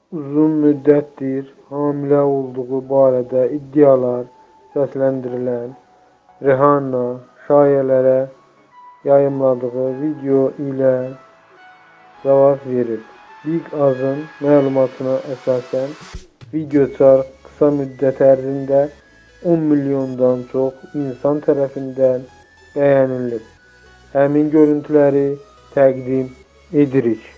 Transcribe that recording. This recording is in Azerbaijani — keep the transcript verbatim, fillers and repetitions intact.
uzun müddətdir hamilə olduğu barədə iddialar səsləndirilən Rihanna şayələrə yayımladığı video ilə cavab verib. Big Az'ın məlumatına əsasən, videoçarx qısa müddət ərzində on milyondan çox insan tərəfindən bəyənilib. Həmin görüntüləri təqdim edirik.